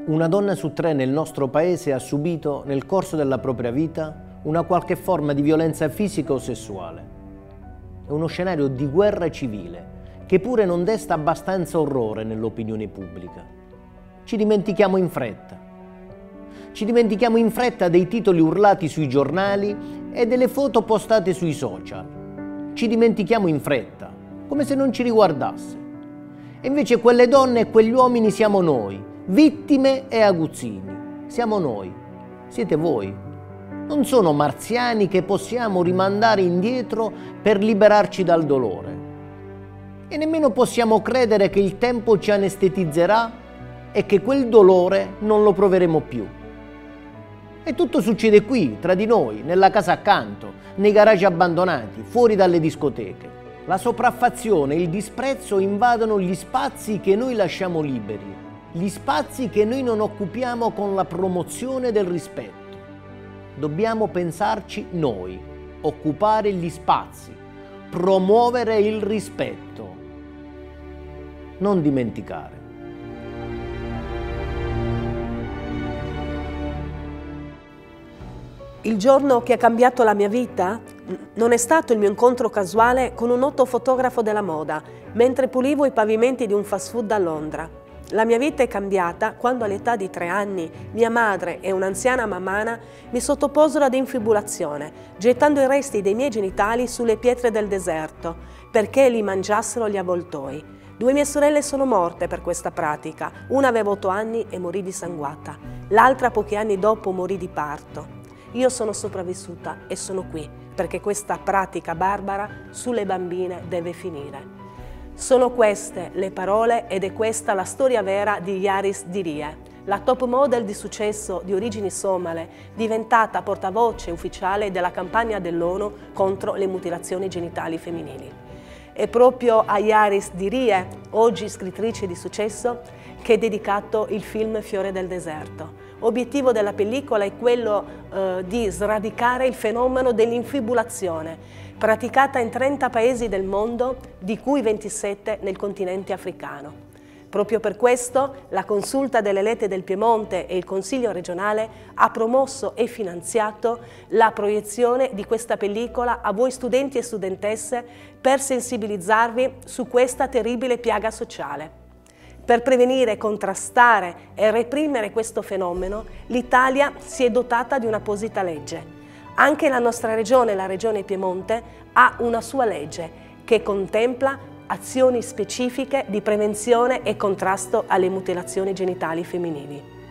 Una donna su 3 nel nostro paese ha subito nel corso della propria vita una qualche forma di violenza fisica o sessuale. È uno scenario di guerra civile che pure non desta abbastanza orrore nell'opinione pubblica. Ci dimentichiamo in fretta. Ci dimentichiamo in fretta dei titoli urlati sui giornali e delle foto postate sui social. Ci dimentichiamo in fretta, come se non ci riguardasse. E invece quelle donne e quegli uomini siamo noi, vittime e aguzzini. Siamo noi, siete voi. Non sono marziani che possiamo rimandare indietro per liberarci dal dolore. E nemmeno possiamo credere che il tempo ci anestetizzerà e che quel dolore non lo proveremo più. E tutto succede qui, tra di noi, nella casa accanto, nei garagi abbandonati, fuori dalle discoteche. La sopraffazione e il disprezzo invadono gli spazi che noi lasciamo liberi, gli spazi che noi non occupiamo con la promozione del rispetto. Dobbiamo pensarci noi, occupare gli spazi, promuovere il rispetto, non dimenticare. Il giorno che ha cambiato la mia vita non è stato il mio incontro casuale con un noto fotografo della moda mentre pulivo i pavimenti di un fast food a Londra. La mia vita è cambiata quando all'età di 3 anni mia madre e un'anziana mamana mi sottoposero ad infibulazione, gettando i resti dei miei genitali sulle pietre del deserto perché li mangiassero gli avvoltoi. 2 mie sorelle sono morte per questa pratica, una aveva 8 anni e morì dissanguata, l'altra pochi anni dopo morì di parto. Io sono sopravvissuta e sono qui perché questa pratica barbara sulle bambine deve finire. Sono queste le parole ed è questa la storia vera di Yaris Dirie, la top model di successo di origini somale, diventata portavoce ufficiale della campagna dell'ONU contro le mutilazioni genitali femminili. È proprio a Yaris Dirie, oggi scrittrice di successo, che è dedicato il film Fiore del deserto. Obiettivo della pellicola è quello di sradicare il fenomeno dell'infibulazione, praticata in 30 paesi del mondo, di cui 27 nel continente africano. Proprio per questo la Consulta delle Lette del Piemonte e il Consiglio regionale ha promosso e finanziato la proiezione di questa pellicola a voi studenti e studentesse per sensibilizzarvi su questa terribile piaga sociale. Per prevenire, contrastare e reprimere questo fenomeno, l'Italia si è dotata di un'apposita legge. Anche la nostra regione, la Regione Piemonte, ha una sua legge che contempla azioni specifiche di prevenzione e contrasto alle mutilazioni genitali femminili.